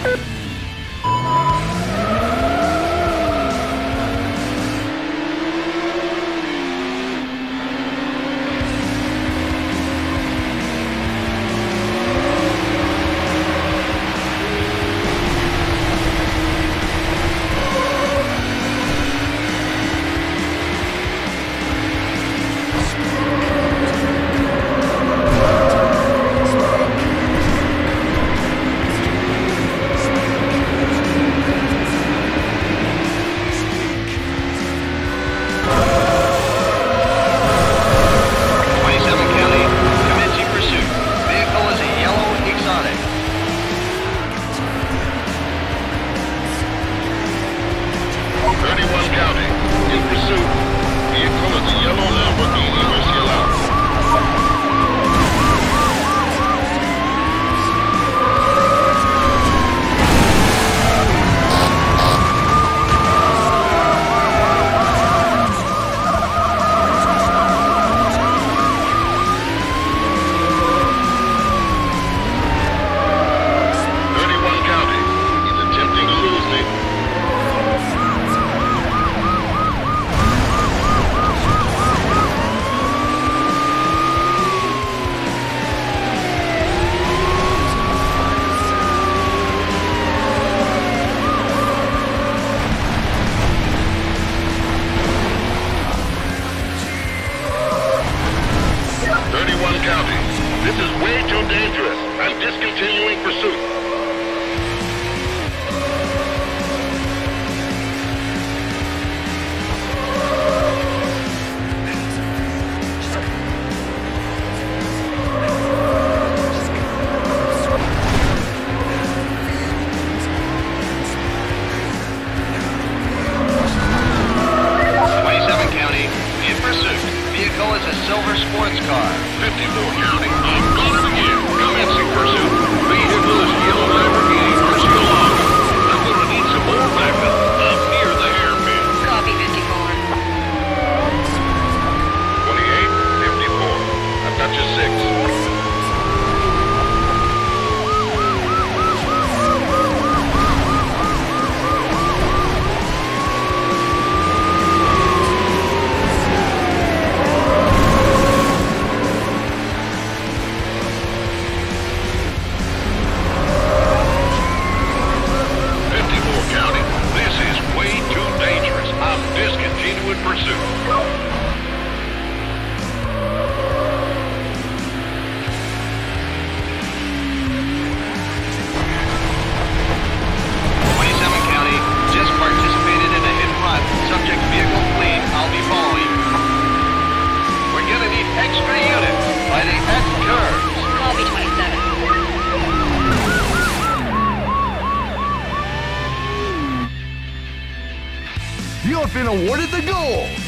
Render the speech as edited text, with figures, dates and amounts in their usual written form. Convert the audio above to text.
Lamborghini Murcielago. 31 counting. He's attempting to lose me. County. This is way too dangerous. I'm discontinuing pursuit. Vehicle is a silver sports car. 54 county. I'm going again. Commencing pursuit. Vehicle is a yellow Lamborghini Murcielago. I'm going to need some more backup. I'm near the hairpin. Copy 54. 28, 54. I've got you 6. Discontinued pursuit. County just participated in a hit and run. Subject vehicle fleeing. I'll be following. We're gonna need extra units by the X curves. Copy 27. You have been awarded the gold!